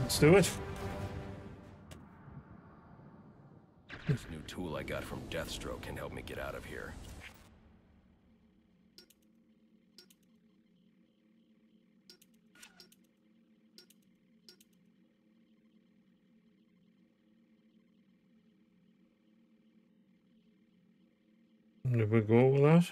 Let's do it. This new tool I got from Deathstroke can help me get out of here. Did we go with that?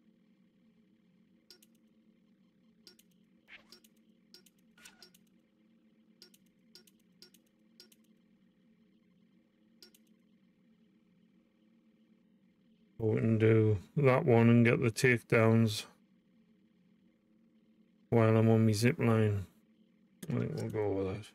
We can do that one and get the takedowns while I'm on my zip line. I think we'll go with that.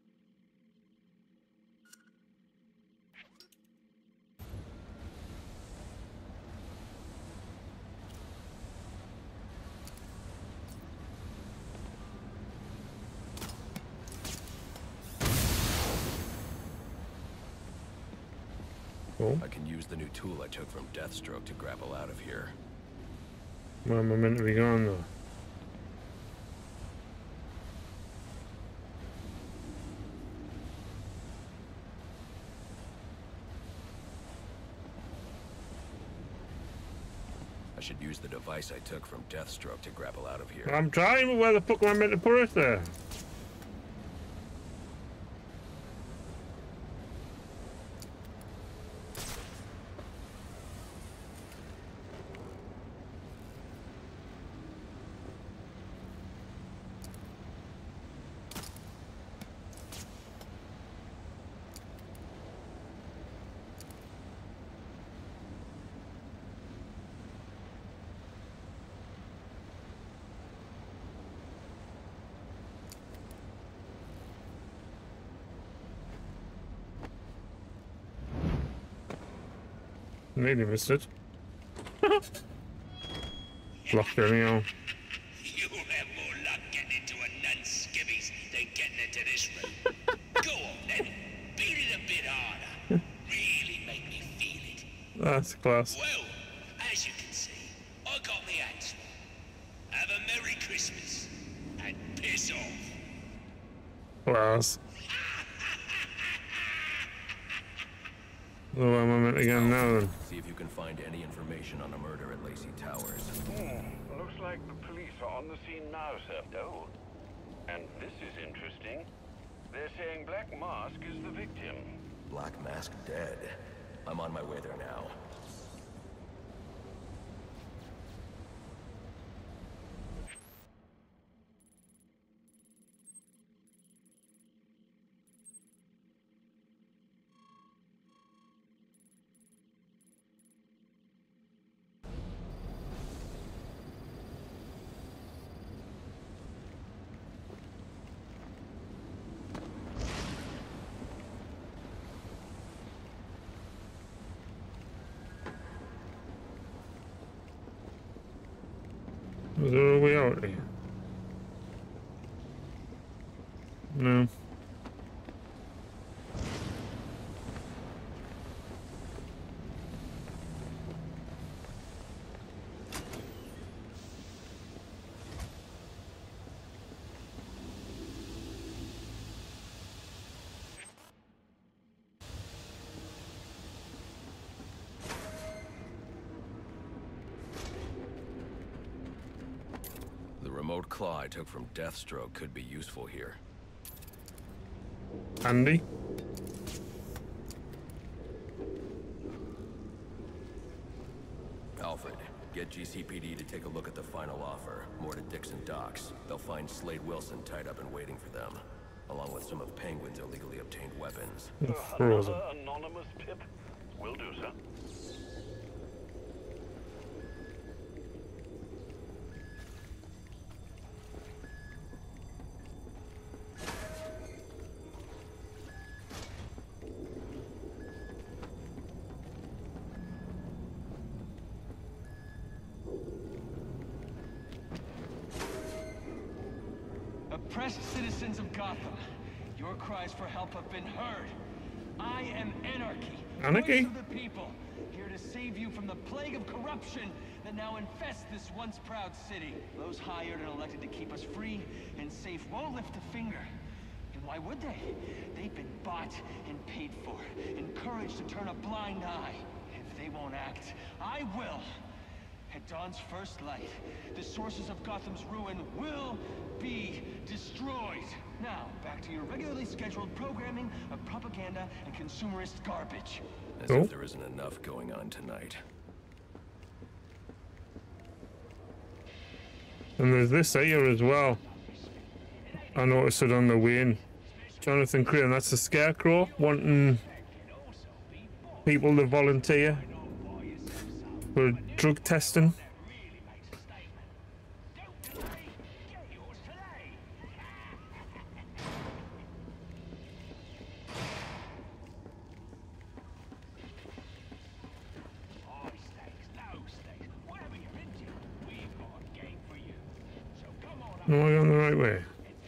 Cool. I can use the new tool I took from Deathstroke to grapple out of here. Where am I meant to be going though? I should use the device I took from Deathstroke to grapple out of here. I'm trying, but where the fuck am I meant to put it there? Maybe missed it. Locked anyhow. You'll have more luck getting into a nun's skivvies than getting into this room. Go on then, beat it a bit harder. Really make me feel it. That's class. Well, as you can see, I got the answer. Have a Merry Christmas and piss off. Class. So where am I meant to go now then? See if you can find any information on a murder at Lacey Towers. Looks like the police are on the scene now, sir. Oh, and this is interesting. They're saying Black Mask is the victim. Black Mask dead. I'm on my way there now. Is there a way out here? No. The remote claw I took from Deathstroke could be useful here. Andy? Alfred, get GCPD to take a look at the final offer. More to Dixon Docks. They'll find Slade Wilson tied up and waiting for them, along with some of Penguin's illegally obtained weapons. Frozen. Another anonymous tip? Will do, sir. Oppressed citizens of Gotham, your cries for help have been heard. I am Anarchy. Anarchy? Voice of the people, here to save you from the plague of corruption that now infests this once proud city. Those hired and elected to keep us free and safe won't lift a finger. And Why would they? They've been bought and paid for, encouraged to turn a blind eye. If they won't act, I will. At dawn's first light, the sources of Gotham's ruin will be destroyed. Now, back to your regularly scheduled programming of propaganda and consumerist garbage. As if there isn't enough going on tonight. And there's this here as well. I noticed it on the way in. Jonathan Crane, that's the Scarecrow, wanting people to volunteer for drug testing. Am I on the right way?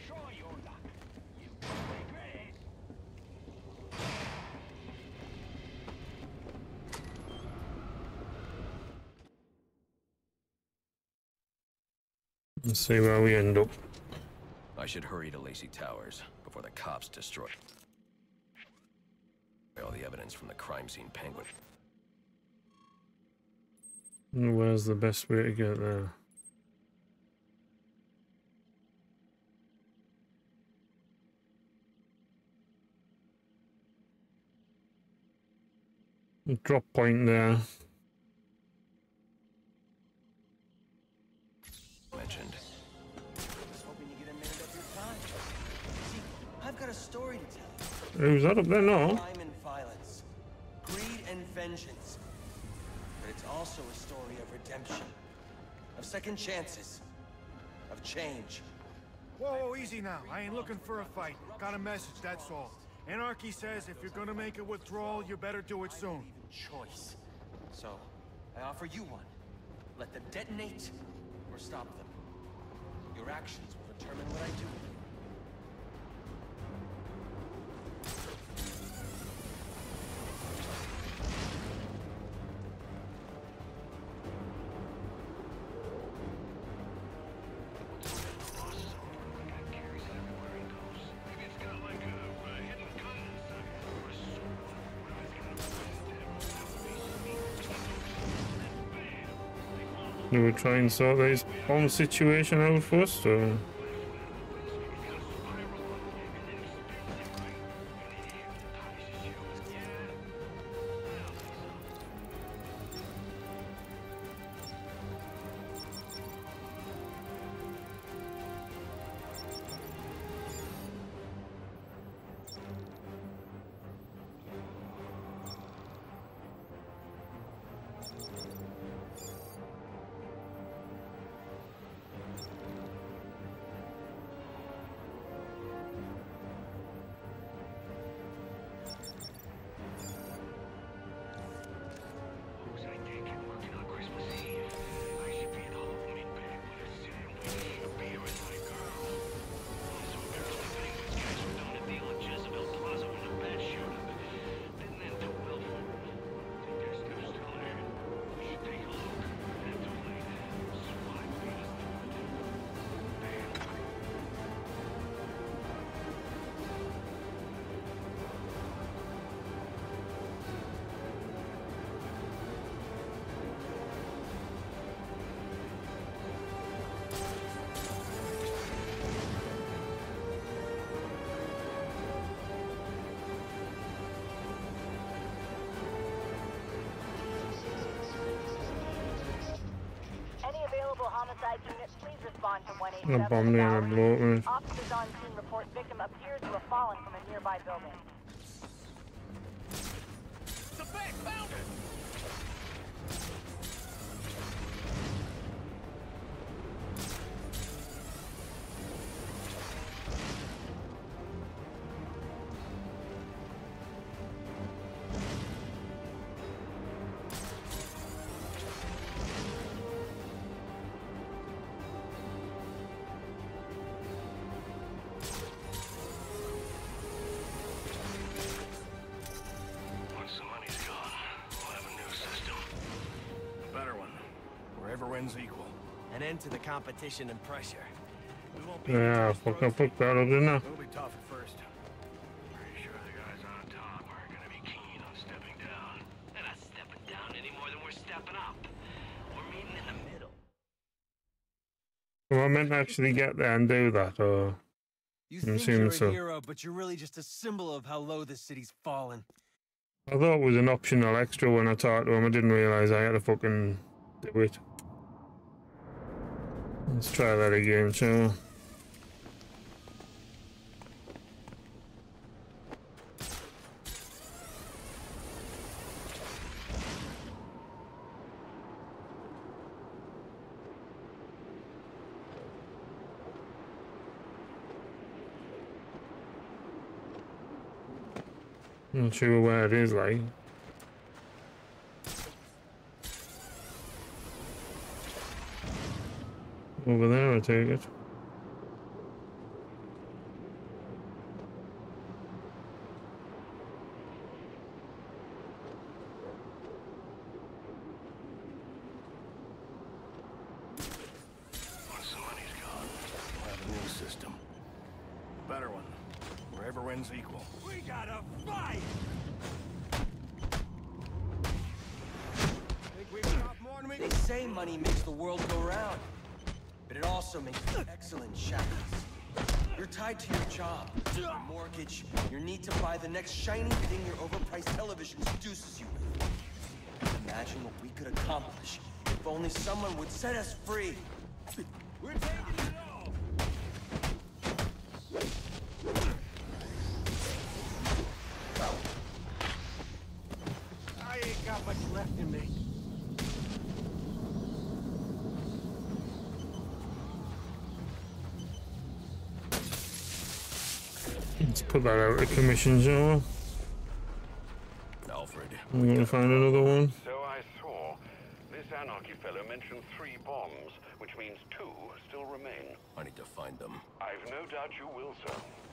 Let's see where we end up. I should hurry to Lacey Towers before the cops destroy all the evidence from the crime scene Penguin. Where's the best way to get there? Drop point there. Mentioned. Just hoping you get a minute of your time. See, I've got a story to tell. Who's that up there now? Crime and violence, greed and vengeance. But it's also a story of redemption, of second chances, of change. Whoa, easy now. I ain't looking for a fight. Got a message, that's all. Anarchy says if you're gonna make a withdrawal, you better do it soon. Choice. So, I offer you one. Let them detonate, or stop them. Your actions will determine what I do with you. Do we try and sort this bomb situation out first, or? Homicide unit, please respond to A bomb near a 187. bloke. Officers on scene report victim appears to have fallen from a nearby building. The bag found it! Equal. An end to the competition and pressure. We won't be Yeah, fuck that up, didn't I? It'll be tough at first. Am I meant to actually get there and do that, or? You I'm think assuming you're a so. hero, but you're really just a symbol of how low this city's fallen. I thought it was an optional extra when I talked to him. I didn't realise I had to fucking do it. Let's try that again, shall we? Not sure where it is, like. Over there, I take it. Once the money's gone, we'll have a new system. Better one. Where everyone's equal. We gotta fight! Think we've got more than we They say money makes the world go round, but it also makes you excellent shadows. You're tied to your job, your mortgage, your need to buy the next shiny thing your overpriced television seduces you with. Imagine what we could accomplish if only someone would set us free. We're taking it all! I ain't got much left in me. Let's put that out of commission, shall we? Alfred. I'm gonna find another one. So I saw. This anarchy fellow mentioned 3 bombs, which means 2 still remain. I need to find them. I've no doubt you will, sir.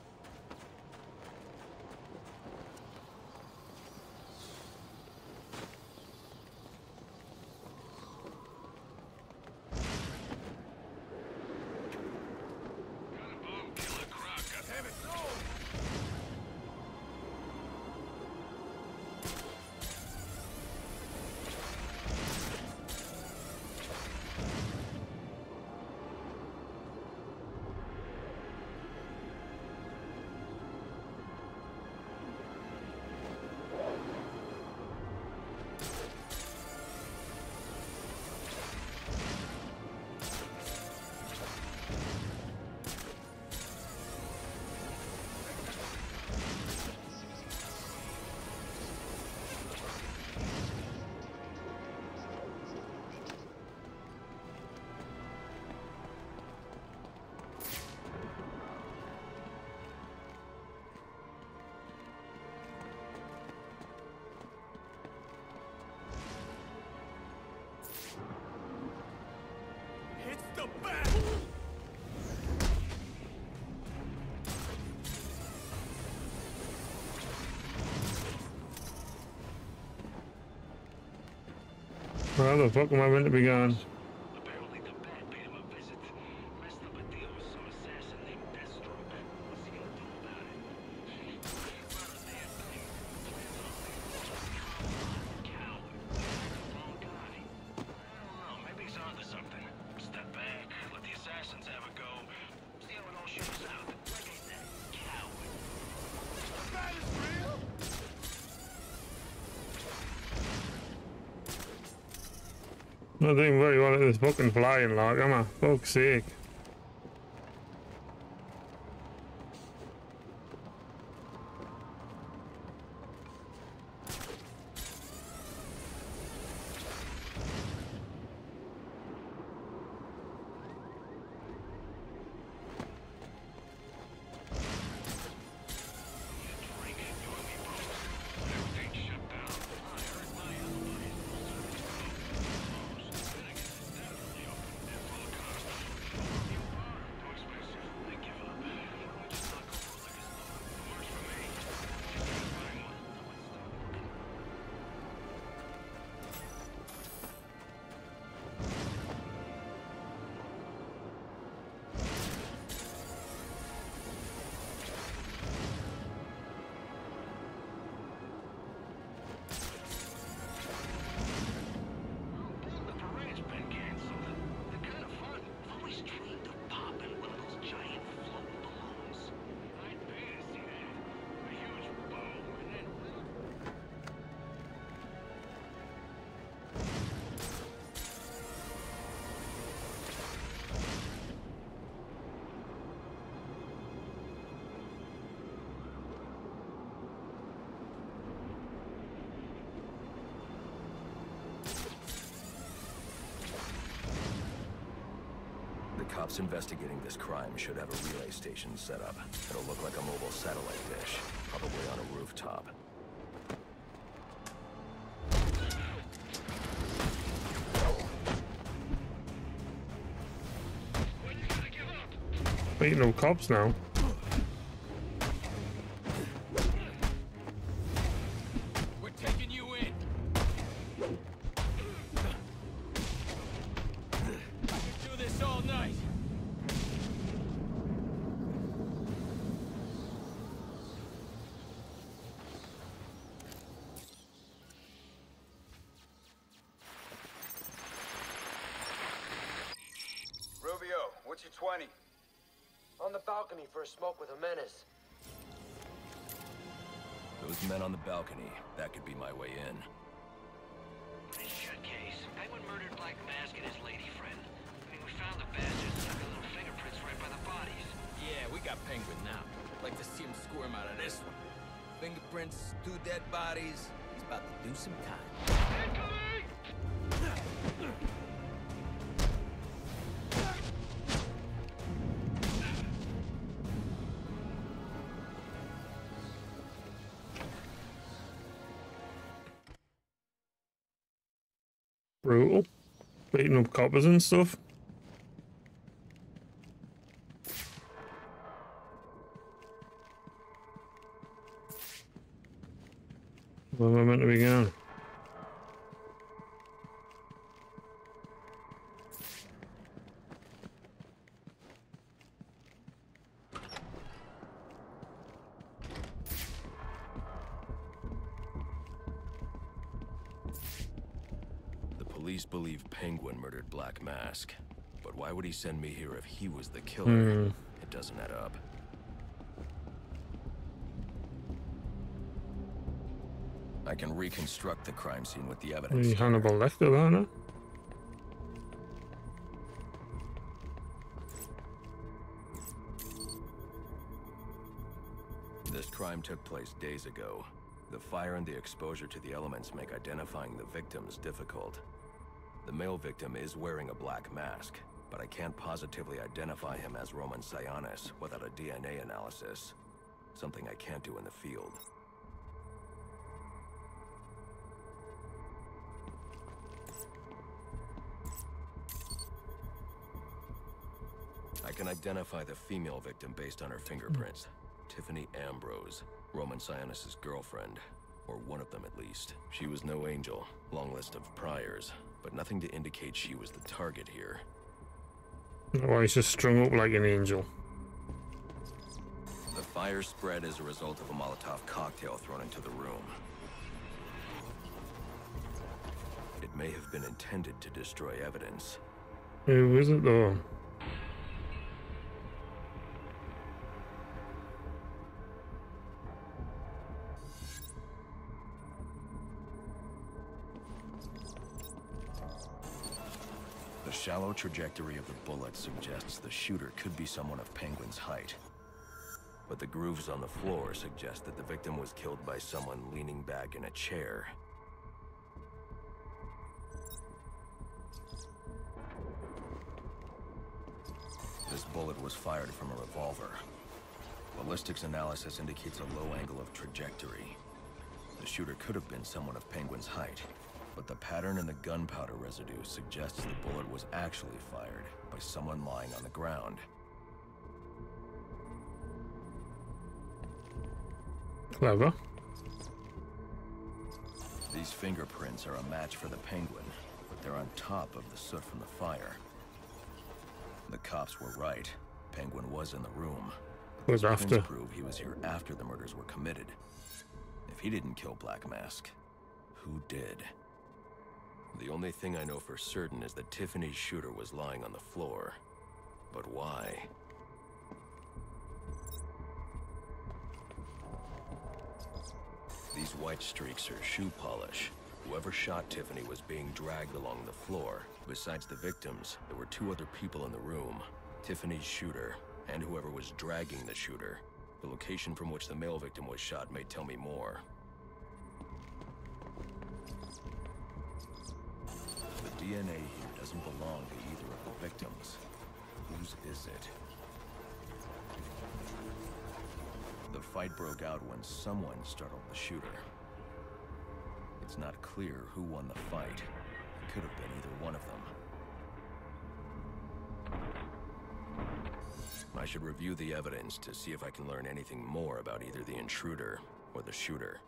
It's the back! Where the fuck am I meant to be going? Apparently the bat paid him a visit. Messed up a deal with some assassin named Deathstroke. What's he gonna do about it? Not a damn thing. Plans on leaving. Coward. Wrong guy. I don't know. Maybe he's onto something. Step back. Let the assassins have a go. See how it all shakes out. Like I said, coward. The bat is real? Not doing very well at this fucking flying, like, am I? Fuck's sake. cops investigating this crime should have a relay station set up. It'll look like a mobile satellite dish, probably on a rooftop. Ain't no cops now. We're taking you in. I could do this all night. Rubio, what's your 20? On the balcony for a smoke with a menace. Those men on the balcony, that could be my way in. Nice shut case. Penguin murdered Black Mask and his lady friend. I mean, we found the bastards and took a little fingerprints right by the bodies. Yeah, we got Penguin now. Like to see him squirm out of this one. Fingerprints, 2 dead bodies. He's about to do some time. Brutal. Beating up coppers and stuff. Where am I meant to be going? Police believe Penguin murdered Black Mask, but why would he send me here if he was the killer? It doesn't add up. I can reconstruct the crime scene with the evidence. Hannibal Lecter, that, no? This crime took place days ago. The fire and the exposure to the elements make identifying the victims difficult. The male victim is wearing a black mask, but I can't positively identify him as Roman Sionis without a DNA analysis. Something I can't do in the field. I can identify the female victim based on her fingerprints. Tiffany Ambrose, Roman Sionis' girlfriend. Or one of them at least. She was no angel, long list of priors, but nothing to indicate she was the target here. Why he's just strung up like an angel. The fire spread as a result of a Molotov cocktail thrown into the room. It may have been intended to destroy evidence. Who is it though? The shallow trajectory of the bullet suggests the shooter could be someone of Penguin's height. But the grooves on the floor suggest that the victim was killed by someone leaning back in a chair. This bullet was fired from a revolver. Ballistics analysis indicates a low angle of trajectory. The shooter could have been someone of Penguin's height. But the pattern in the gunpowder residue suggests the bullet was actually fired by someone lying on the ground. Clever. These fingerprints are a match for the Penguin, but they're on top of the soot from the fire. The cops were right. Penguin was in the room. But Was after. prints prove he was here after the murders were committed. If he didn't kill Black Mask, who did? The only thing I know for certain is that Tiffany's shooter was lying on the floor. But why? These white streaks are shoe polish. Whoever shot Tiffany was being dragged along the floor. Besides the victims, there were 2 other people in the room. Tiffany's shooter, and whoever was dragging the shooter. The location from which the male victim was shot may tell me more. The DNA here doesn't belong to either of the victims. Whose is it? The fight broke out when someone startled the shooter. It's not clear who won the fight. It could have been either one of them. I should review the evidence to see if I can learn anything more about either the intruder or the shooter.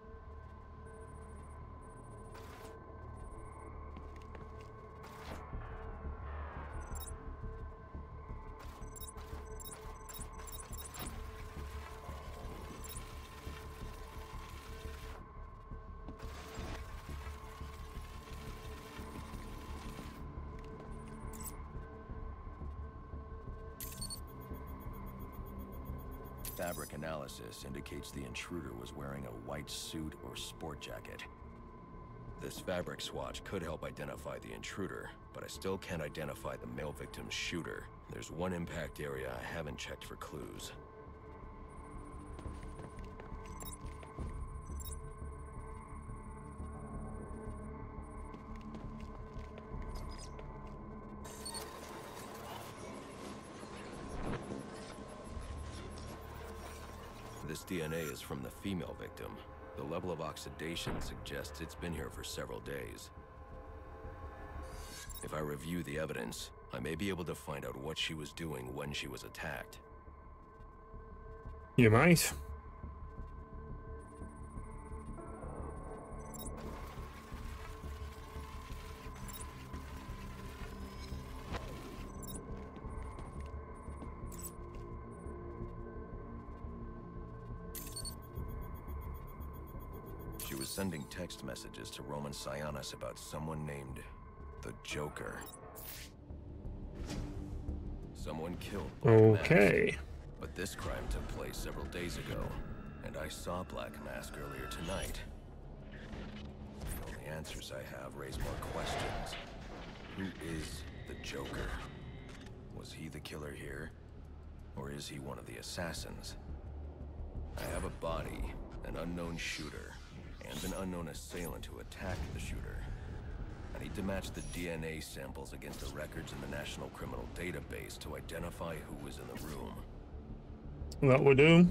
Fabric analysis indicates the intruder was wearing a white suit or sport jacket. This fabric swatch could help identify the intruder, but I still can't identify the male victim's shooter. There's one impact area I haven't checked for clues. This DNA is from the female victim. The level of oxidation suggests it's been here for several days. If I review the evidence, I may be able to find out what she was doing when she was attacked. You might. She was sending text messages to Roman Sionis about someone named the Joker. Someone killed Black Mask, but this crime took place several days ago, and I saw Black Mask earlier tonight. The only answers I have raise more questions. Who is the Joker? Was he the killer here? Or is he one of the assassins? I have a body, an unknown shooter, and an unknown assailant who attacked the shooter. I need to match the DNA samples against the records in the National Criminal Database to identify who was in the room. That would do.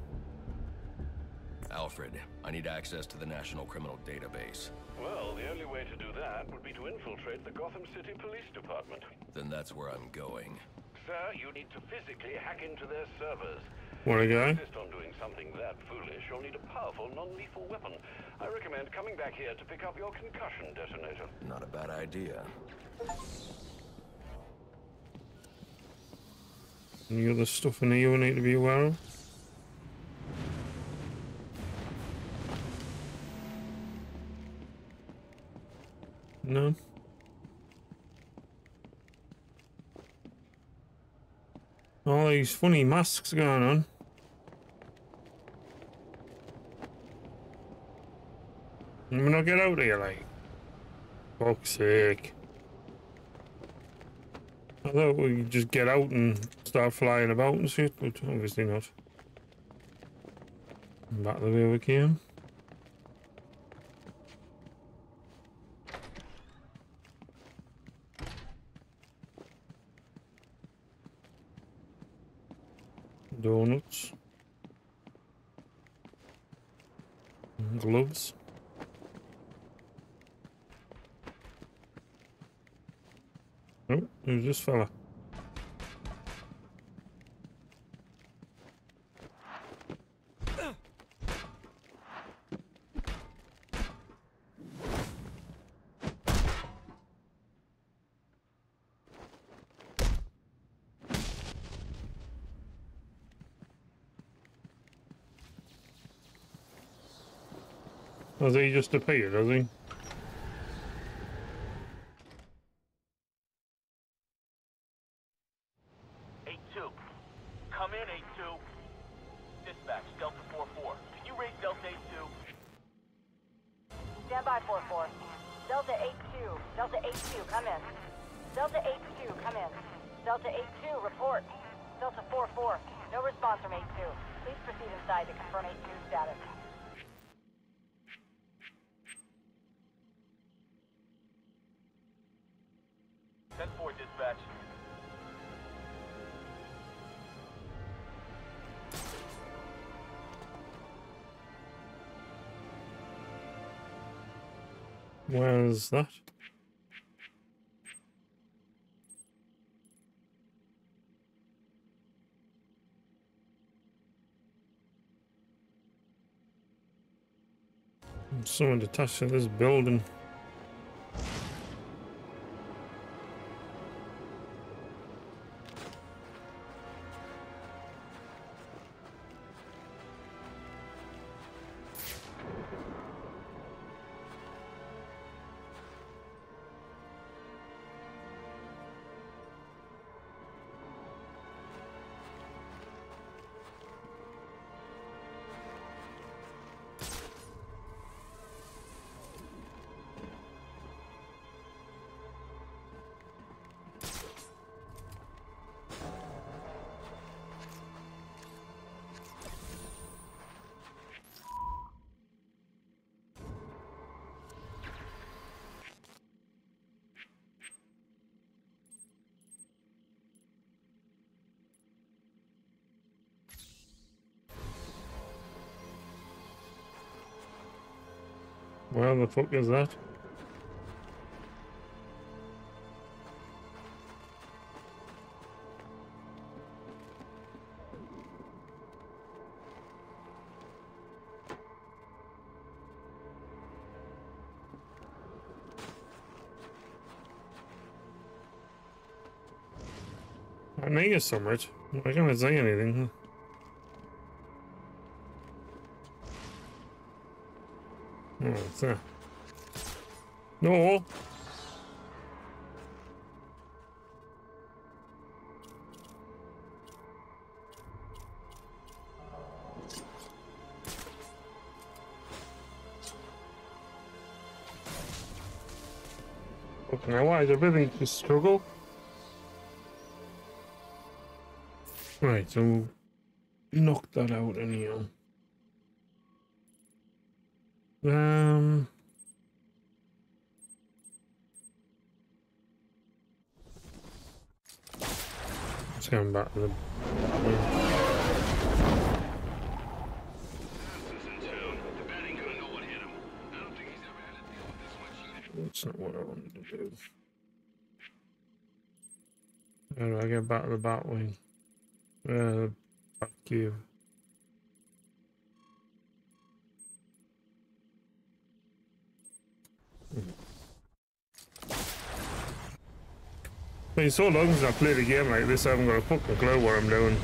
Alfred, I need access to the National Criminal Database. Well, the only way to do that would be to infiltrate the Gotham City Police Department. Then that's where I'm going. Sir, you need to physically hack into their servers. Wanna If go? you insist on doing something that foolish, you'll need a powerful, non-lethal weapon. I recommend coming back here to pick up your concussion detonator. Not a bad idea. Any other stuff in here we need to be aware of? No. All these funny masks going on. I'm gonna get out of here, like. Fuck's sake. I thought we could just get out and start flying about and shit, but obviously not. Back the way we came. Donuts. Gloves. Oh, who's this fella? Has he just appeared, has he? Come in, 8-2. Dispatch, Delta 4-4. Can you raise Delta 8-2? Stand by, 4-4. Delta 8-2. Delta 8-2, come in. Delta 8-2, come in. Delta 8-2, report. Delta 4-4, no response from 8-2. Please proceed inside to confirm 8-2 status. Send 4, dispatch. Where's that? Someone attached to this building. Where the fuck is that? I know you're somewhere. I can't say anything. Oh, it's there. No! Okay, why is everything to struggle? Right, so knock that out anyhow. Let's go back to the That's not what I wanted to do. How do I get back to the Batwing? Back here. I mean, so long as I play the game like this, I haven't got a fucking clue what I'm doing.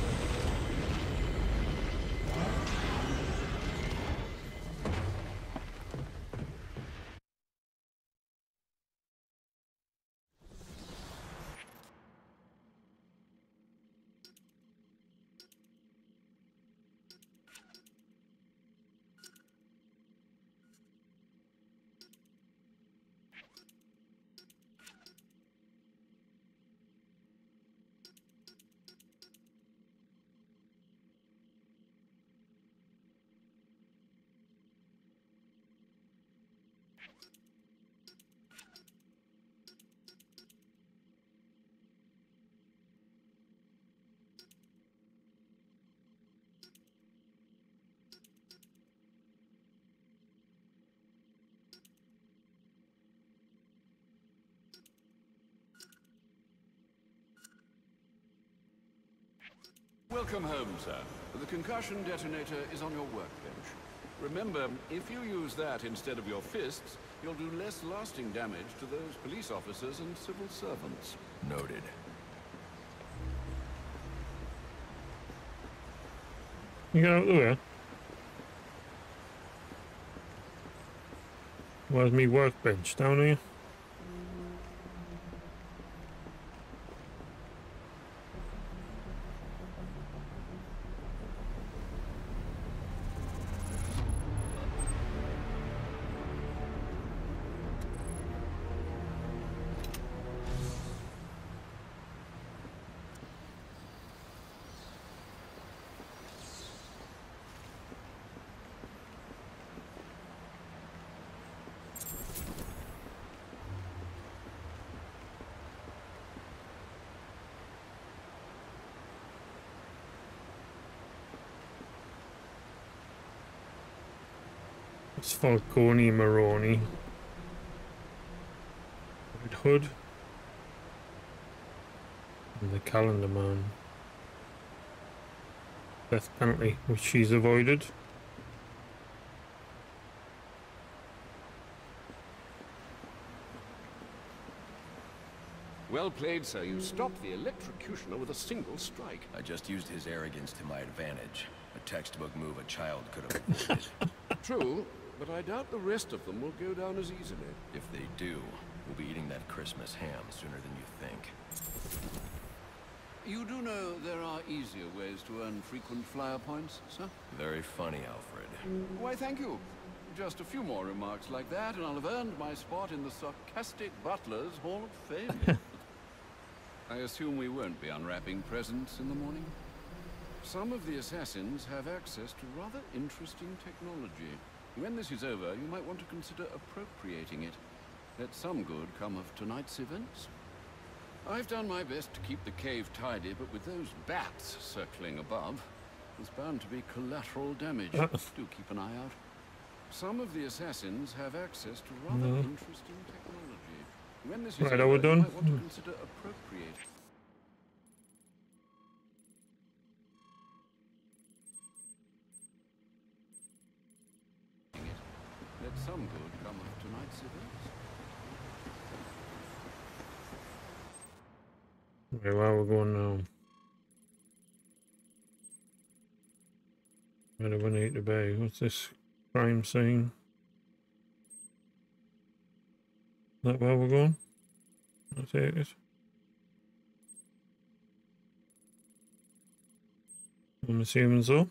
Welcome home, sir. The concussion detonator is on your workbench. Remember, if you use that instead of your fists, you'll do less lasting damage to those police officers and civil servants. Noted. You get out of the way. Where's me workbench? Down here? It's Falcone Maroni. Hood. And the Calendar Man. Death penalty, which she's avoided. Well played, sir. You stopped the electrocutioner with a single strike. I just used his arrogance to my advantage. A textbook move a child could have avoided. True, but I doubt the rest of them will go down as easily. If they do, we'll be eating that Christmas ham sooner than you think. You do know there are easier ways to earn frequent flyer points, sir? Very funny, Alfred. Why, thank you. Just a few more remarks like that, and I'll have earned my spot in the Sarcastic Butlers Hall of Fame. I assume we won't be unwrapping presents in the morning? Some of the assassins have access to rather interesting technology. When this is over, you might want to consider appropriating it. Let some good come of tonight's events. I've done my best to keep the cave tidy, but with those bats circling above, there's bound to be collateral damage. Do keep an eye out. Some of the assassins have access to rather interesting technology. When this is Right, over, are we you done? might want to consider appropriating. Let some good come of tonight's events. Okay, where are we going now? Where do we need to be? What's this crime scene? Is that where we're going? I take it. I'm assuming so.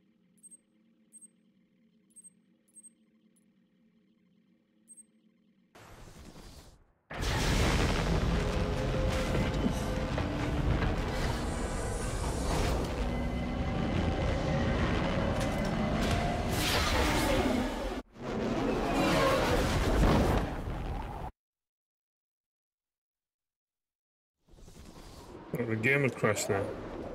Oh, the game had crashed now.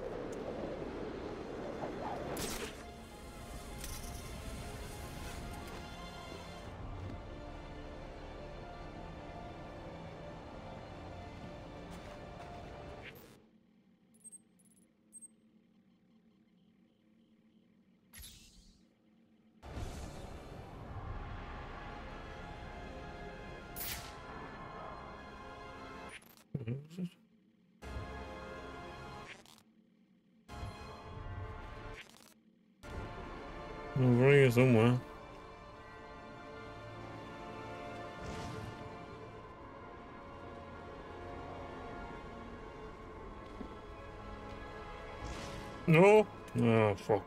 What was it? Over here somewhere. No? Oh, fuck.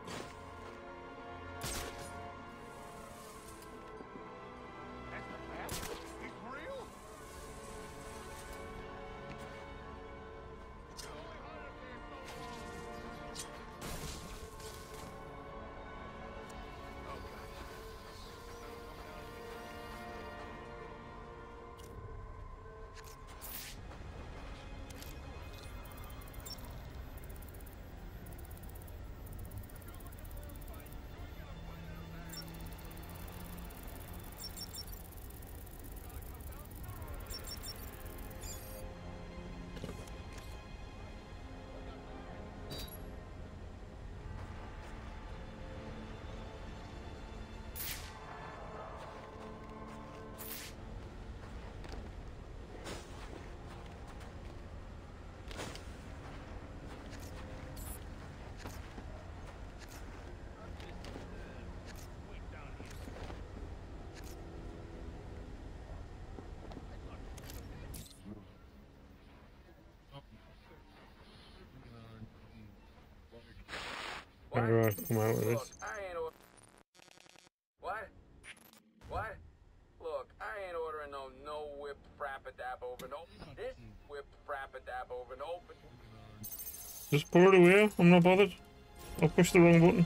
How do I come out with Look, this? I ain't What? What? Look, I ain't ordering no whipped frappadap over no. This whipped frappadap over no. Just pull it away. I'm not bothered. I'll push the wrong button.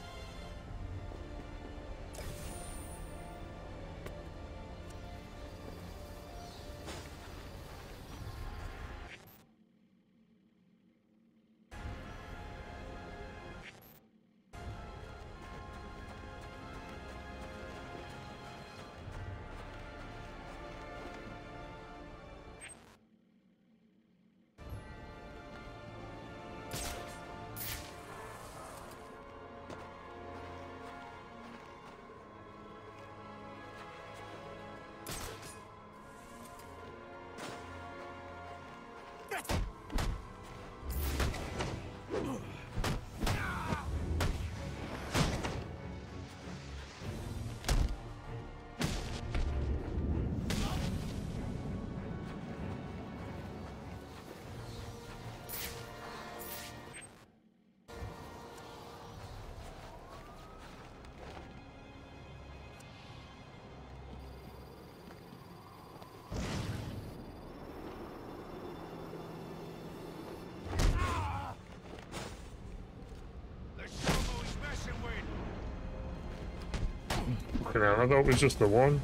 Fucking hell, I thought it was just the one.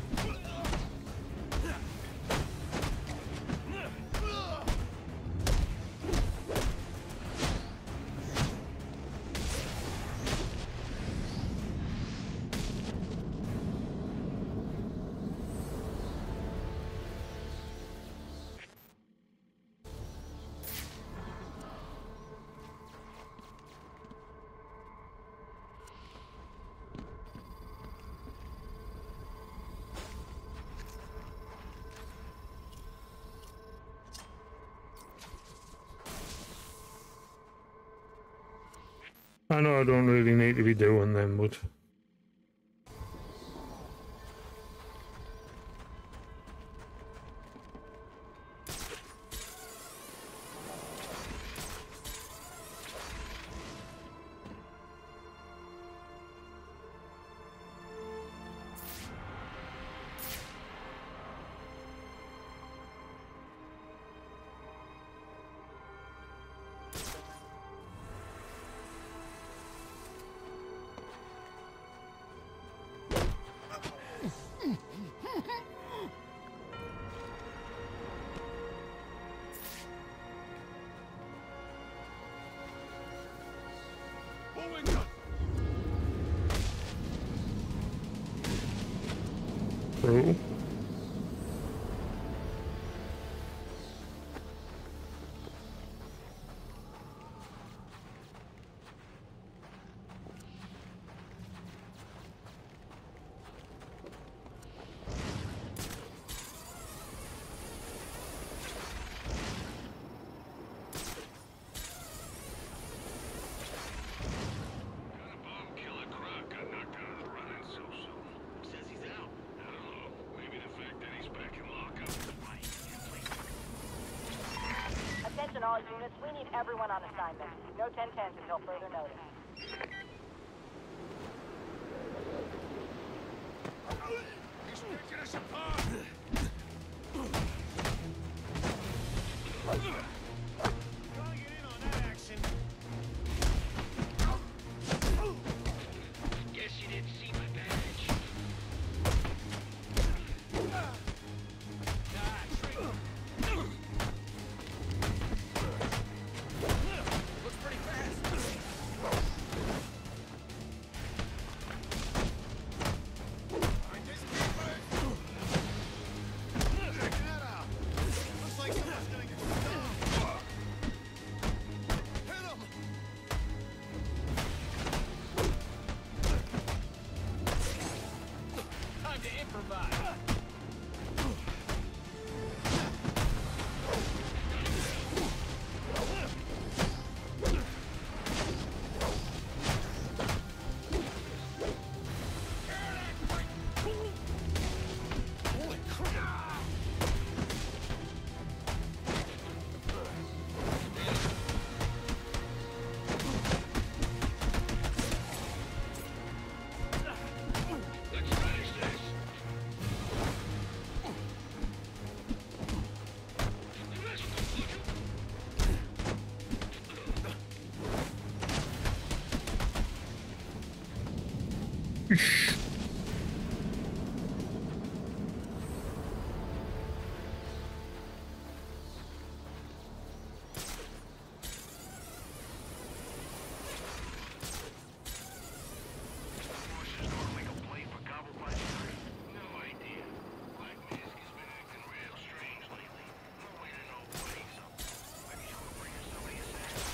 I know I don't really need to be doing them, but... True. Attention all units, we need everyone on assignment. No 10-10s until further notice. He's picking us apart! Gotta get in on that action. Guess you didn't see my badge. Looks pretty fast. Alright, this keeper! Check that out! Looks like someone's gonna get stuck. Hit him! Time to improvise. Let's finish this.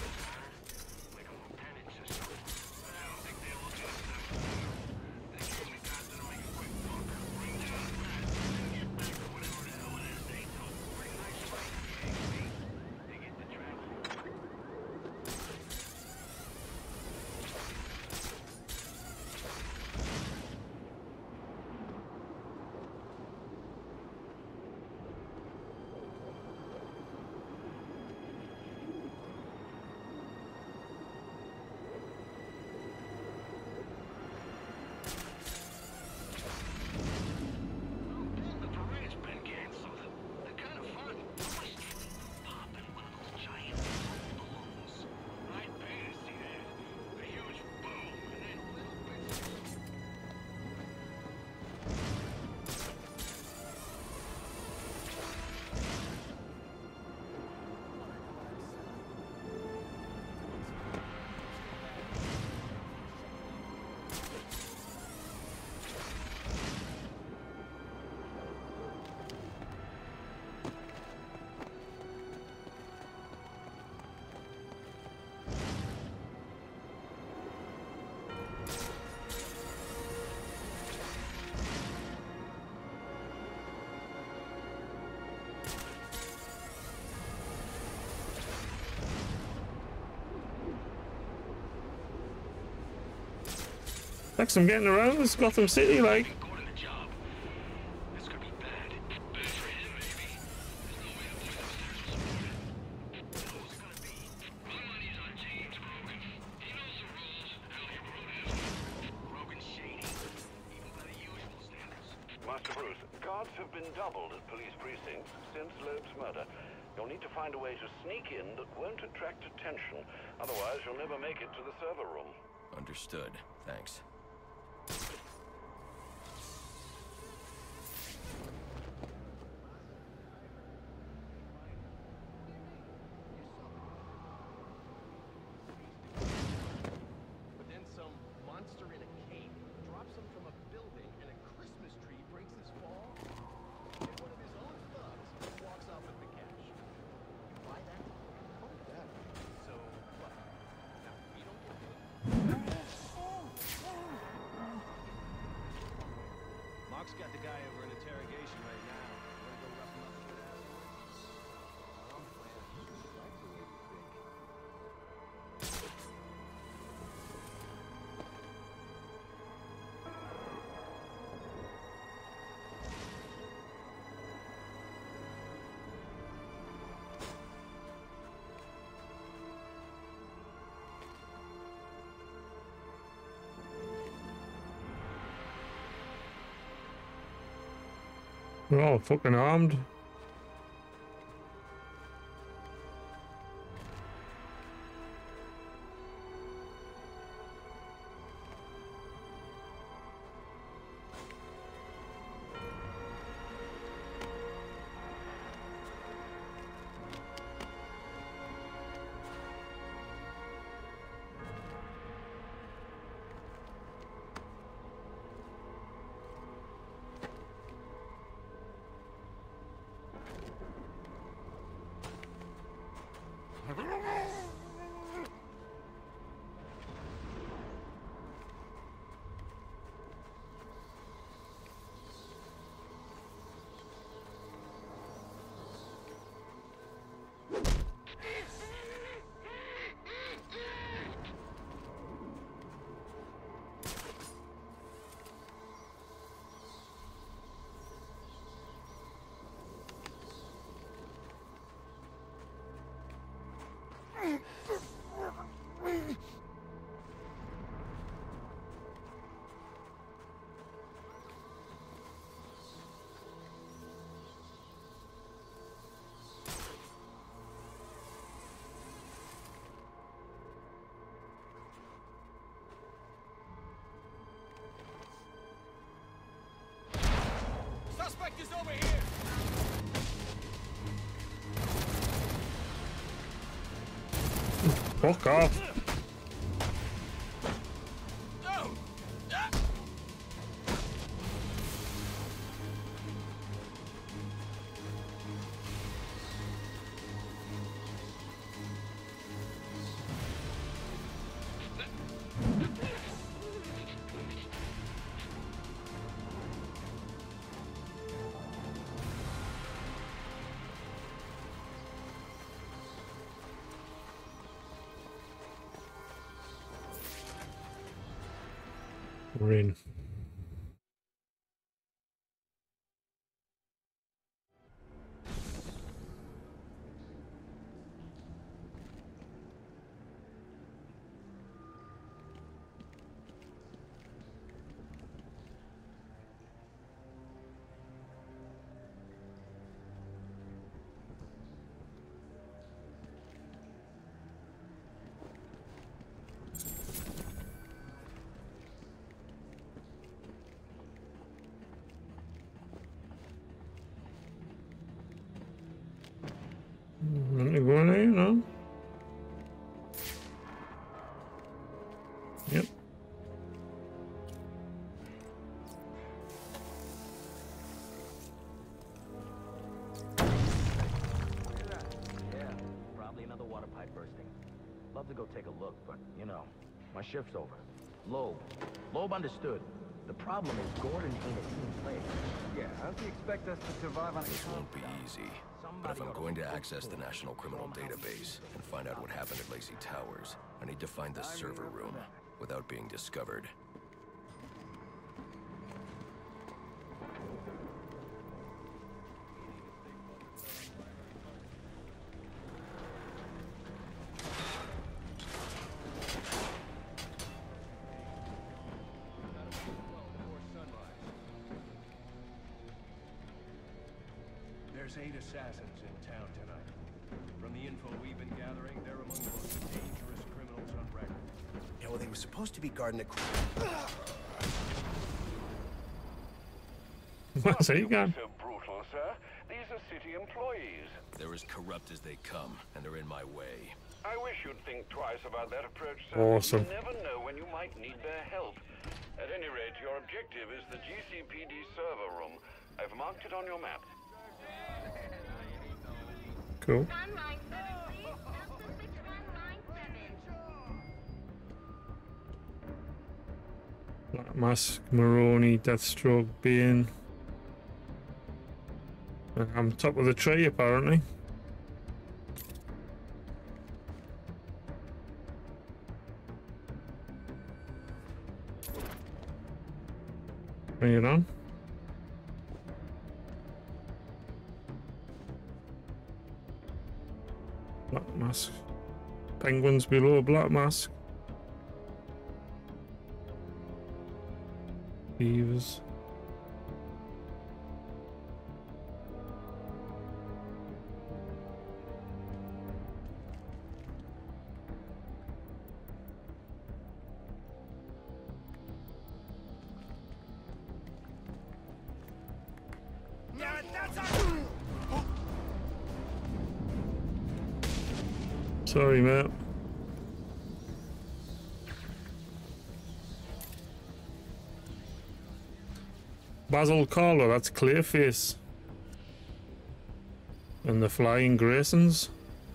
They Like some getting around this Gotham City, like. Gordon the job. This could be bad. Bad for him, maybe. There's no way the boys upstairs will support it. Who's it gonna be? My money's on James Rogan. He knows the rules. Hell, he wrote him. Rogan's shady, even by the usual standards. Master Bruce, guards have been doubled at police precincts since Loeb's murder. You'll need to find a way to sneak in that won't attract attention. Otherwise, you'll never make it to the server room. Understood. Thanks. But then some monster in a cape drops him from a building and a Christmas tree breaks his fall. And one of his own thugs walks off with the cash. You buy that? Oh, that. So what? Now we don't get to it. Mark's got the guy over in interrogation right now. Wanna go rough him up a bit afterwards? I'm glad you like the way you think. We're all fucking armed. Suspect is over here! Fuck off. We're in. Going in, no? Yep. Yeah, probably another water pipe bursting. Love to go take a look, but, you know, my shift's over. Loeb understood. The problem is Gordon ain't a team player. Yeah, how does he expect us to survive on This won't be easy. But if I'm going to access the National Criminal Database and find out what happened at Lacey Towers, I need to find the server room without being discovered. There's 8 assassins in town tonight. From the info we've been gathering, they're among the most dangerous criminals on record. Yeah, well, they were supposed to be guarding the... What's he got? So brutal, sir. These are city employees. They're as corrupt as they come, and they're in my way. I wish you'd think twice about that approach, sir. Awesome. You never know when you might need their help. At any rate, your objective is the GCPD server room. I've marked it on your map. Cool. Black Mask, Maroni, Deathstroke, Bane. I'm top of the tree apparently. Bring it on. Black Mask. Penguins below Black Mask. Beavers. Sorry, mate. Basil Carlo, that's Clearface. And the Flying Graysons.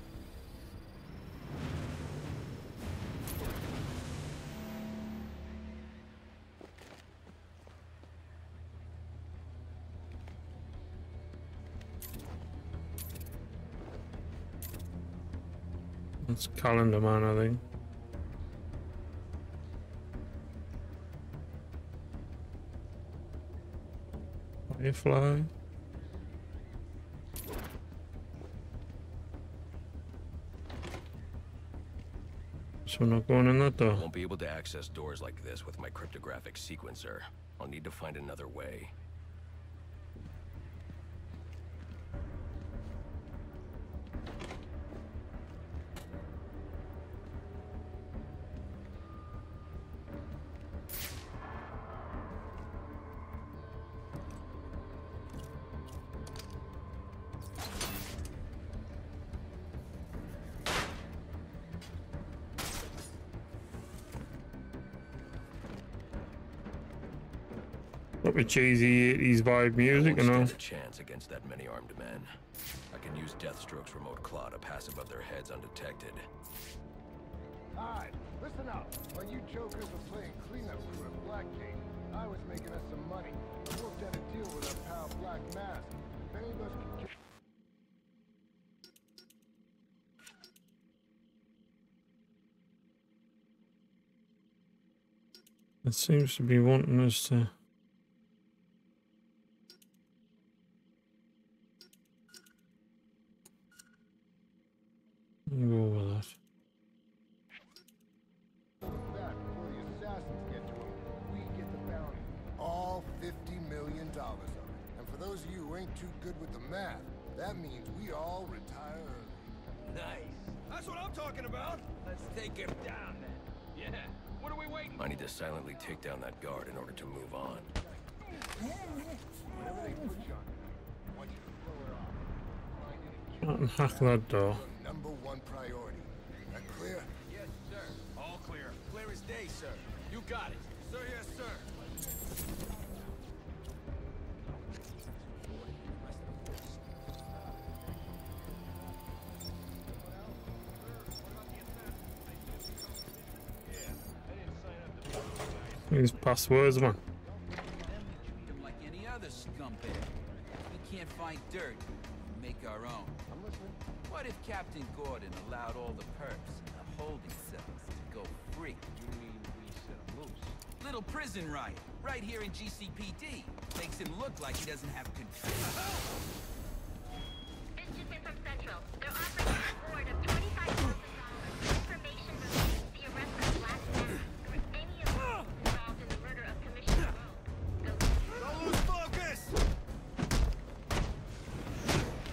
That's Calendar Man, I think. Firefly. So we're not going in that door. Won't be able to access doors like this with my cryptographic sequencer. I'll need to find another way. What with cheesy 80s vibe music and all. Stand a chance against that many armed men. I can use Deathstroke's remote claw to pass above their heads undetected. Alright, listen up. While you jokers were playing cleanup crew at Blackgate, I was making us some money. I worked out a deal with our pal Black Mask. If any of us could... It seems to be wanting us to... go with that. That before the assassins get to him, we get the bounty. All $50 million of it. And for those of you who ain't too good with the math, that means we all retire early. Nice. That's what I'm talking about. Let's take him down then. Yeah. What are we waiting for? I need to silently take down that guard in order to move on. Whatever they put you on, I want you to blow it off. Find it Can't hack that door. number one priority. That clear? Yes, sir. All clear. Clear as day, sir. You got it. Sir, yes, sir. These passwords, man. Treat him like any other scumbag. We can't find dirt. We make our own. I'm listening. What if Captain Gordon allowed all the perps in the holding cells to go free? You mean we set him loose? Little prison riot, right here in GCPD. Makes him look like he doesn't have control. This just in from Central. They're offering a reward of $25,000. Information related to the arrest of Black Mask or any of those involved in the murder of Commissioner Rowe. Don't lose focus!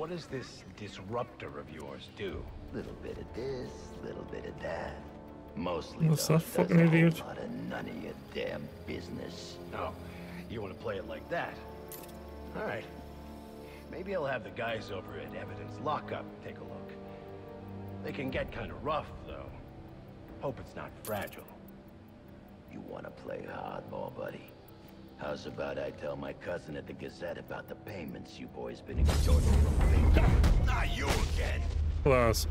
what does this disruptor of yours do? Little bit of this, little bit of that. Mostly What's though, that does fucking a whole idiot? lot of none of your damn business. Oh, you want to play it like that? All right. Maybe I'll have the guys over at Evidence Lockup take a look. They can get kind of rough, though. Hope it's not fragile. You want to play hardball, buddy? How's about I tell my cousin at the Gazette about the payments you boys been extorting from me? Not you again! Class.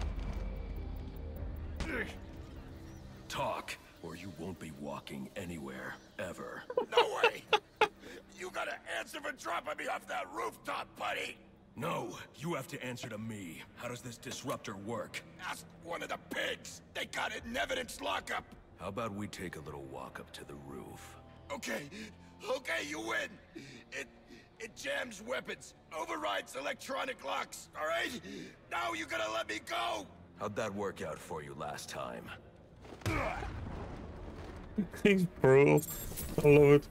Talk, or you won't be walking anywhere, ever. No way! You gotta answer for dropping me off that rooftop, buddy! No, you have to answer to me. How does this disruptor work? Ask one of the pigs! They got it in Evidence Lockup! How about we take a little walk up to the roof? Okay, you win! It jams weapons, overrides electronic locks, alright? Now you gotta let me go! How'd that work out for you last time? He's brutal. I love it.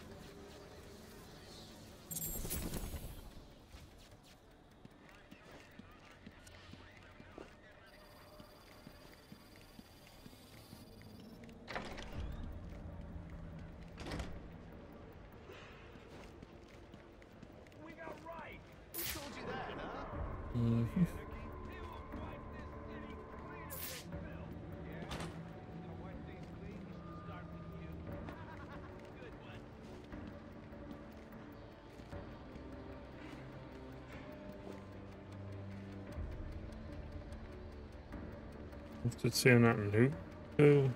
Did see nothing new. Oh.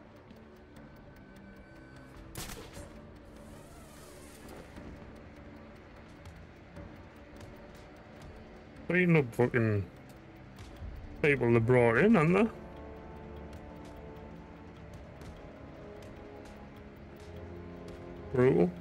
Beating up fucking people they brought in, aren't they? Brutal.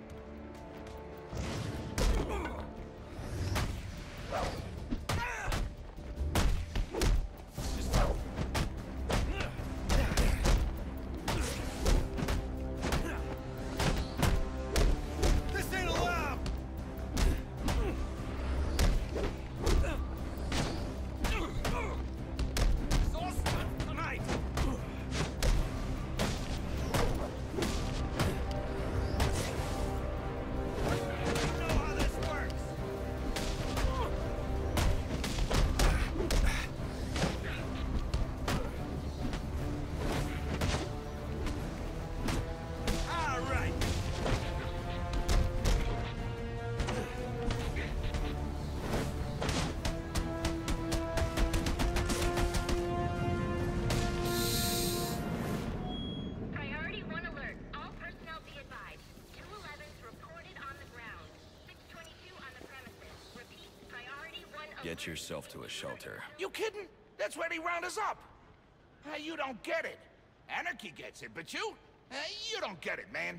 Get yourself to a shelter. You kidding? That's where they round us up. You don't get it. Anarchy gets it, but you don't get it, man.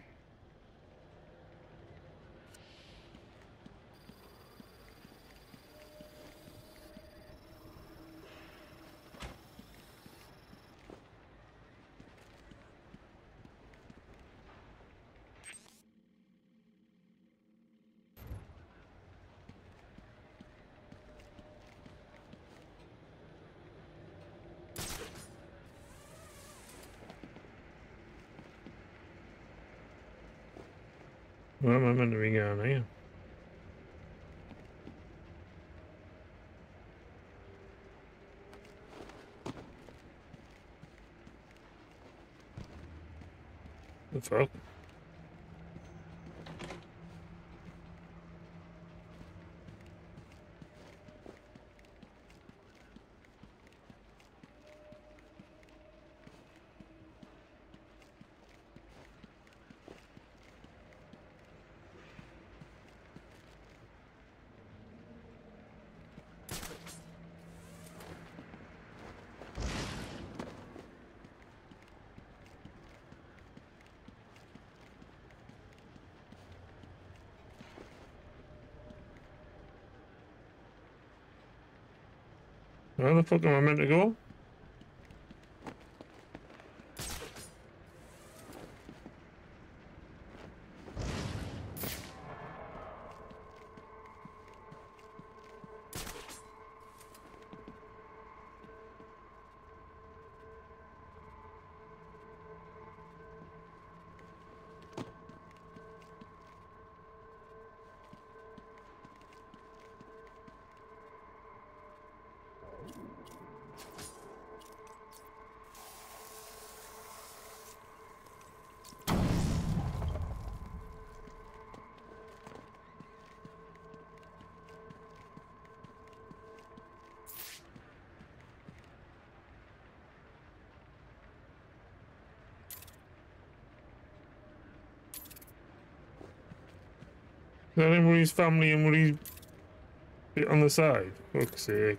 Where am I meant to be going here? The fuck? Where the fuck am I meant to go? that everybody's family and Woody's bit on the side? Fuck's sake.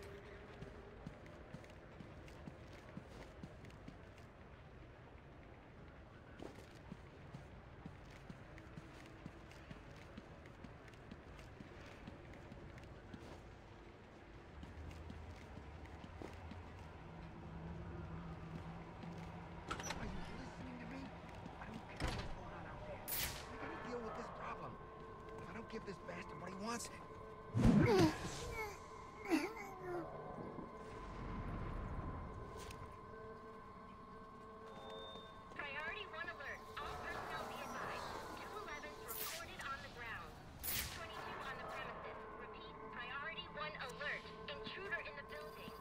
Give this bastard what he wants. Priority 1 alert. All personnel be advised. 211's reported on the ground. 22 on the premises. Repeat, priority 1 alert. Intruder in the building.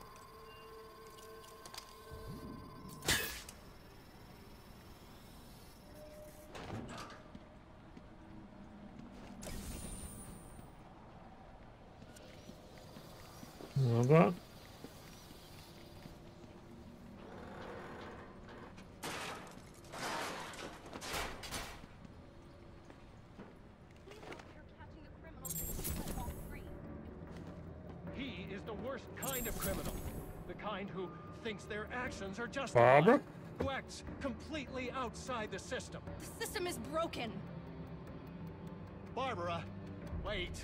Love that. He is the worst kind of criminal. The kind who thinks their actions are justified. Barbara? Who acts completely outside the system. The system is broken. Barbara, wait.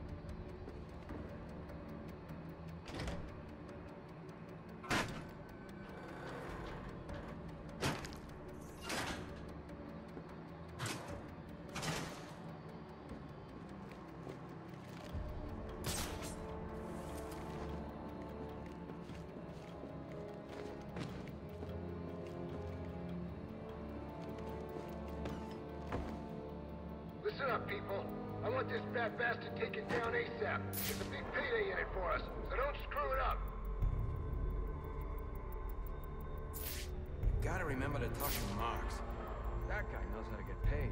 Listen up, people. I want this bad bastard taken down ASAP. There's a big payday in it for us, so don't screw it up. Gotta remember to talk to Marks. That guy knows how to get paid.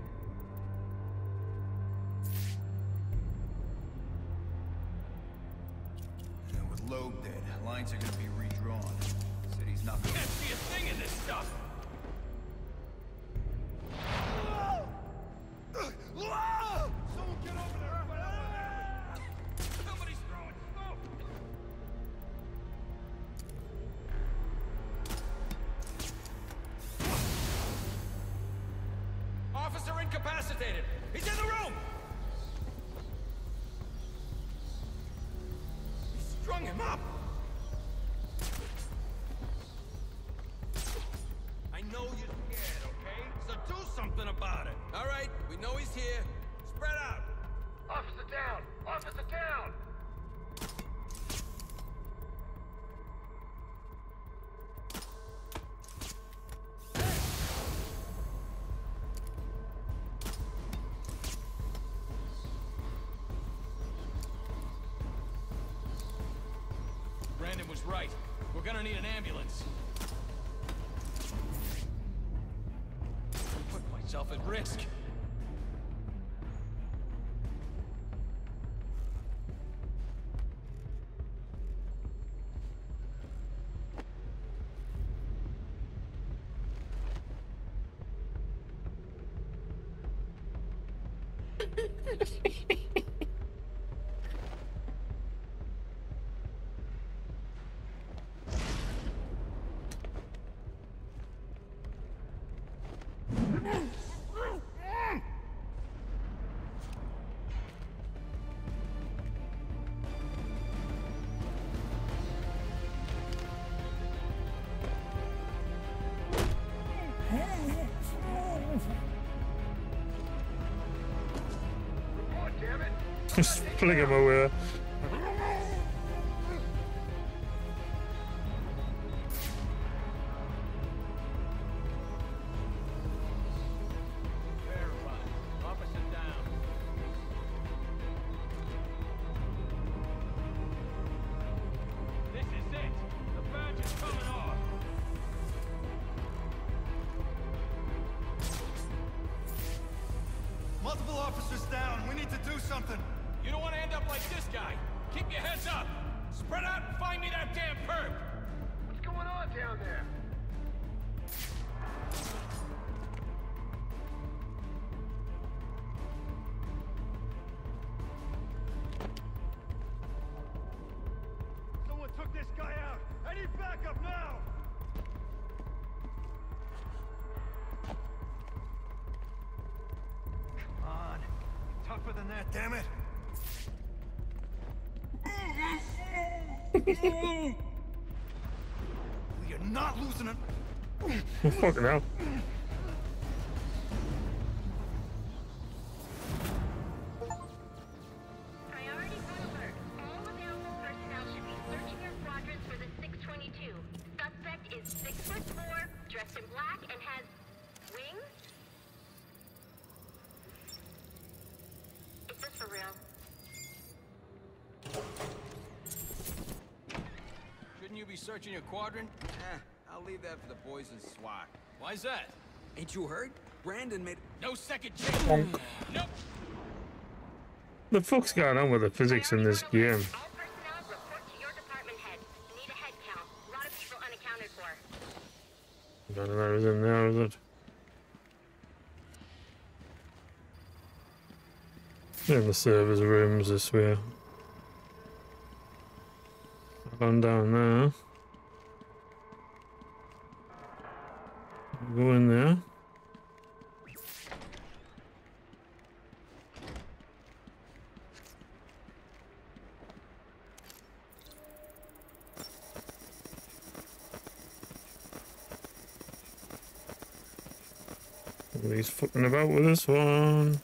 And with Loeb dead, lines are gonna be redrawn. City's not gonna... Can't see a thing in this stuff. Someone get over there! Somebody's throwing smoke. Officer incapacitated. He's in the room. He strung him up. I know you're scared, okay? So do something about it. All right, we know he's here. Spread out. Officer down! Officer down! Brandon was right. We're gonna need an ambulance. I put myself at risk. Report, damn it! Just fling him away. Verified. Officer down. This is it. The badge is coming off. Multiple officers down. We need to do something. You don't want to end up like this guy. Keep your heads up. Spread out and find me that damn perp. What's going on down there? need backup now! Come on. Tougher than that, damn it! You're not losing it! Oh, fucking hell. Priority 1 alert. All available personnel should be searching your quadrants for the 622. Suspect is 6'4", dressed in black, and has wings? Is this for real? Shouldn't you be searching your quadrant? I'll leave that for the boys in SWAT. Why's that? Ain't you heard? Brandon made no second chance. Bonk. Nope. The fuck's going on with the physics in this game? All personnel report to your department head. Need a head count. A lot of people unaccounted for. None of that is in there, is it? In the servers' rooms this way. On down there. Go in there. He's fucking about with this one.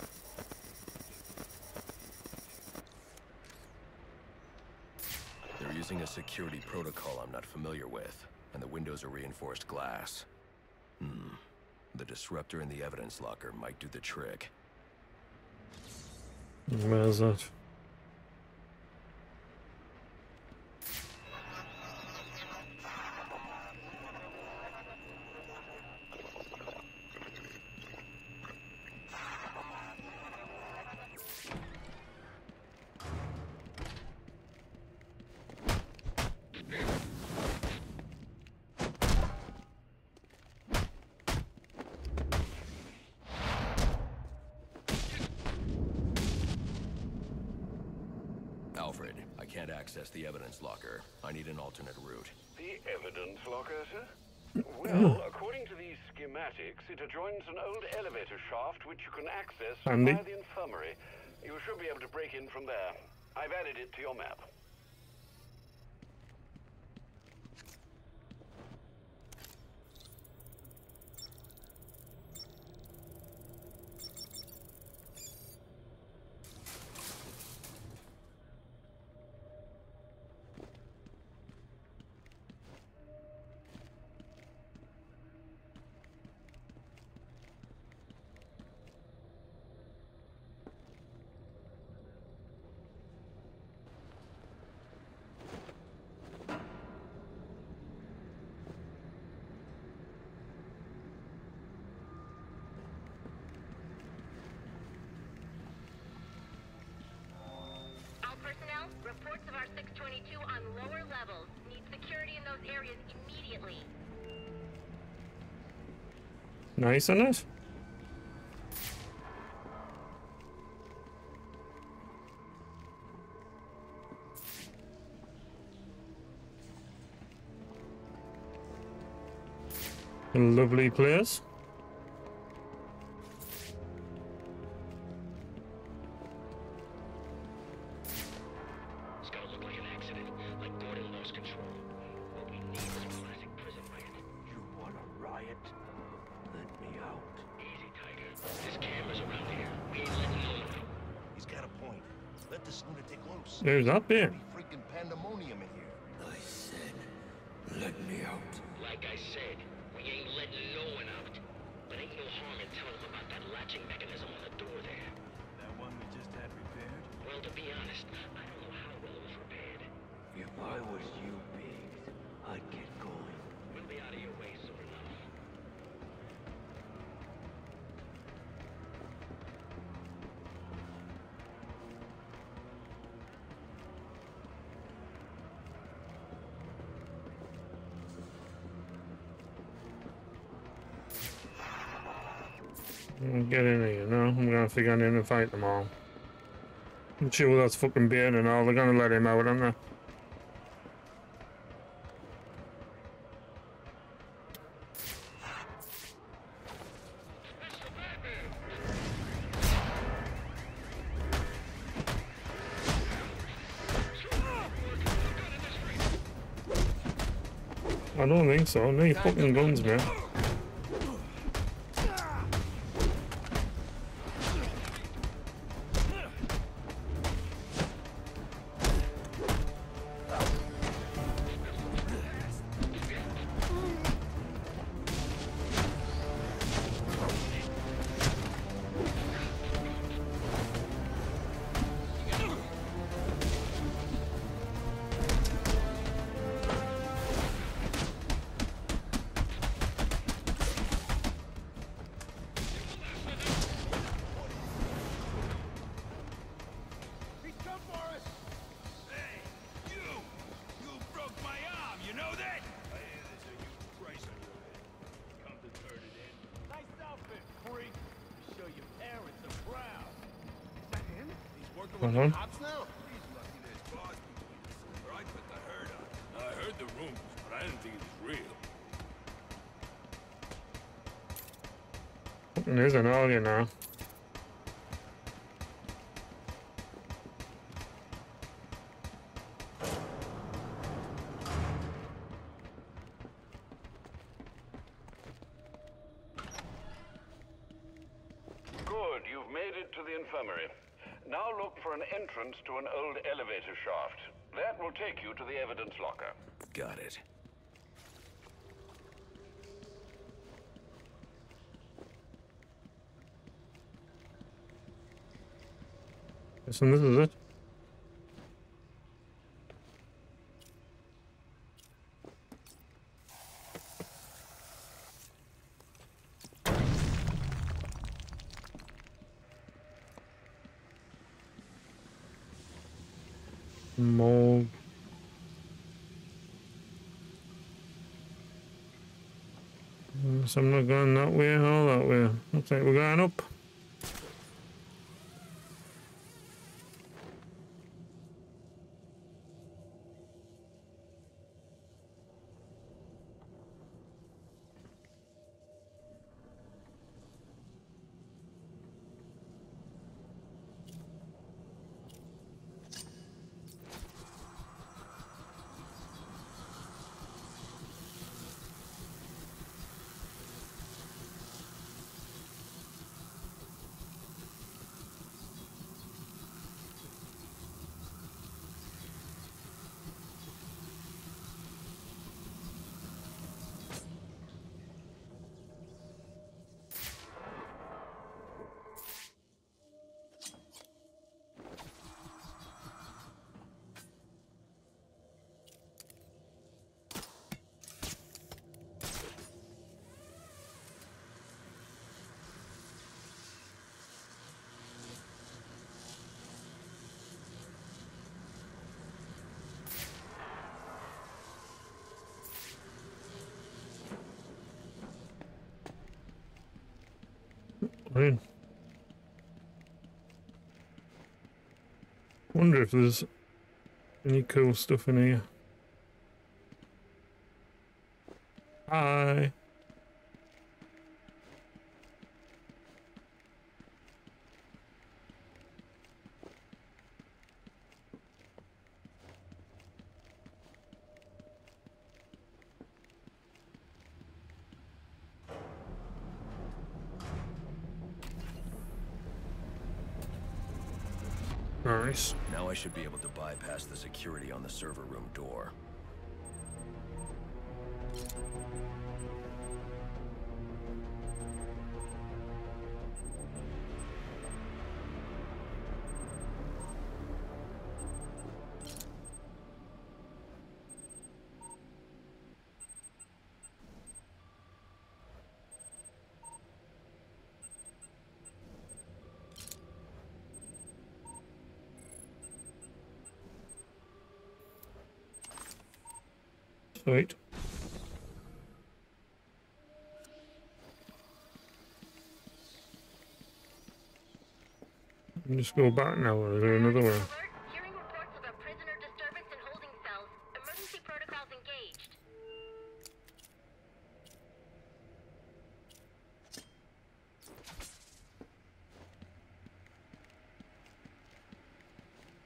They're using a security protocol I'm not familiar with, and the windows are reinforced glass. The disruptor in the evidence locker might do the trick. Where's that? Alfred, I can't access the evidence locker. I need an alternate route. The evidence locker, sir? Well, according to these schematics, it adjoins an old elevator shaft which you can access Andy? via the infirmary. You should be able to break in from there. I've added it to your map. Personnel, reports of our 622 on lower levels. Need security in those areas immediately. Nice, isn't it? A lovely place. There's that bit. Freaking pandemonium in here. I said, let me out. Like I said, we ain't letting no one out. But ain't no harm in telling them about that latching mechanism on the door there. That one we just had repaired? Well, to be honest, I don't know how well it was repaired. If I was you, Biggs, I'd get going. We'll be out of your way soon enough. Get in here, you know? I'm gonna have to go in and fight them all. I'm sure that's fucking Bane and all. They're gonna let him out, aren't they? I don't think so. No, you fucking guns, man. Working with Uh-huh. the cops now? He's lucky there's bars or I put the herd on. I heard the rumors, but I didn't think it was real. Fucking isn't all, you know. Good, you've made it to the infirmary. Now look for an entrance to an old elevator shaft. That will take you to the evidence locker. Got it. So this is it. Mold. So I'm not going that way or that way. Looks like we're going up. Right. Wonder if there's any cool stuff in here. Hi. Nice. Now I should be able to bypass the security on the server room door. Sweet. Just go back now, or is there another one? Hearing reports of a prisoner disturbance in holding cells. Emergency protocols engaged.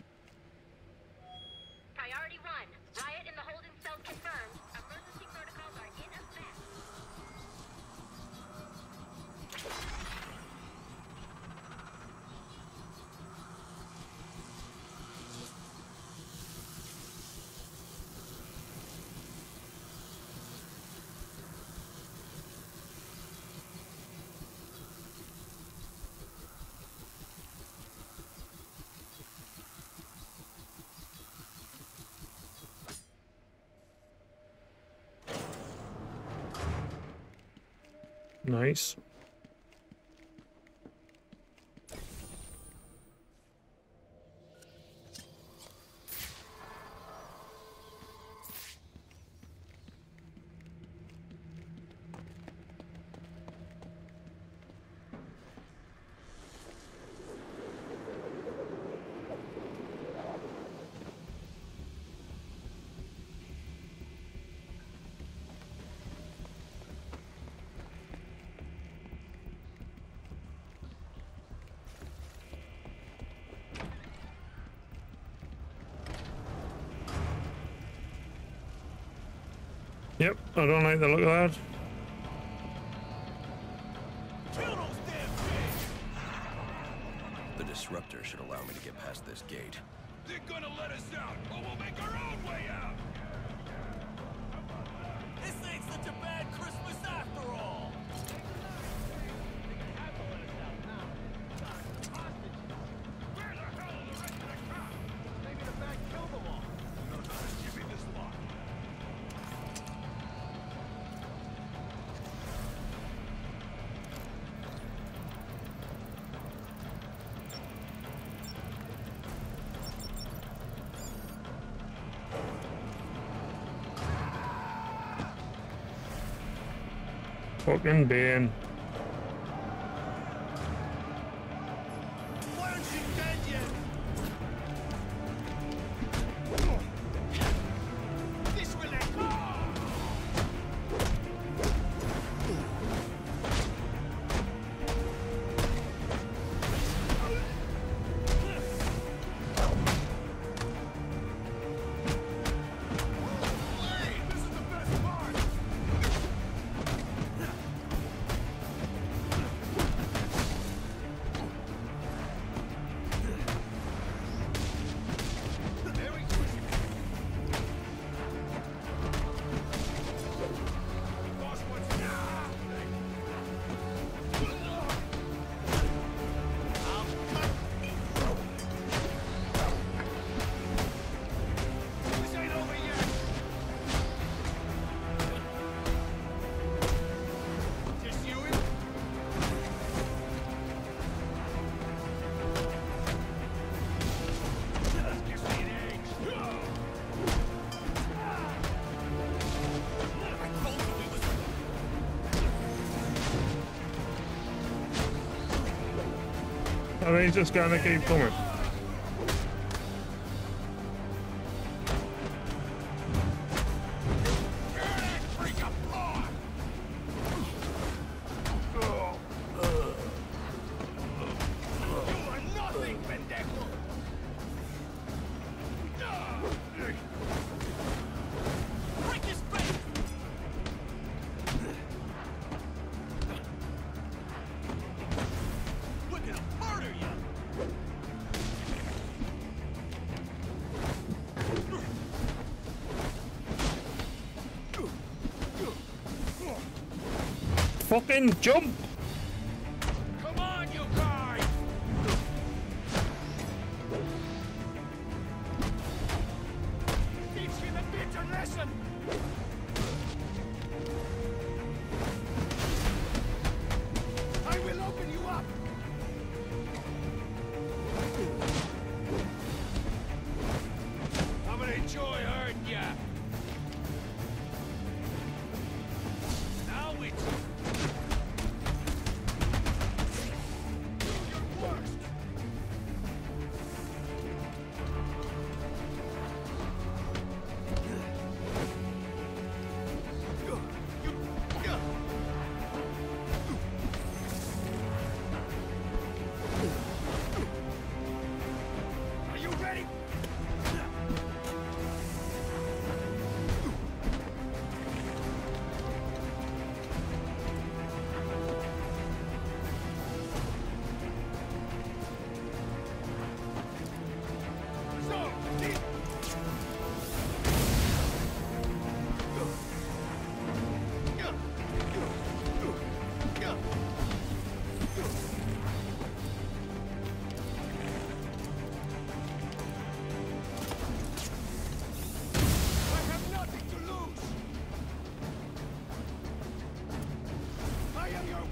Priority 1. Riot in the holding cells confirmed. Emergency protocols Nice. Yep, I don't like the look of that. The disruptor should allow me to get past this gate. They're gonna let us out, or we'll make our own way out! This ain't such a bad Christmas after all! Where the hell are the rest of the crowd? Maybe the back killed them all. No, give me this lot. Fucking Bane. Why aren't you dead yet? This will end. This is the best part. Are they just gonna keep coming? Fucking jump! Come on, you guys! Teach him a bitter lesson! I will open you up! I'm gonna enjoy hurting ya! Now it's...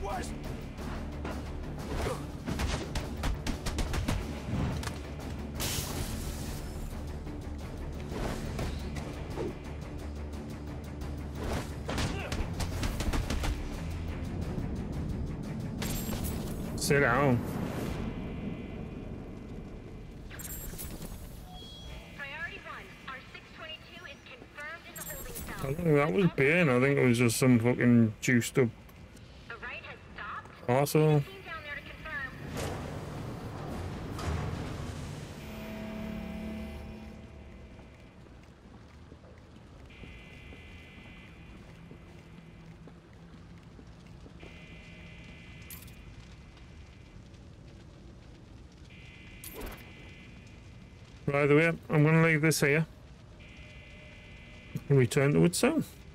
West! Sit down. Priority 1, R622 is confirmed in the holding cell. I don't think that was Bane. I think it was just some fucking juiced up arsehole. By the way, I'm going to leave this here and return to it soon.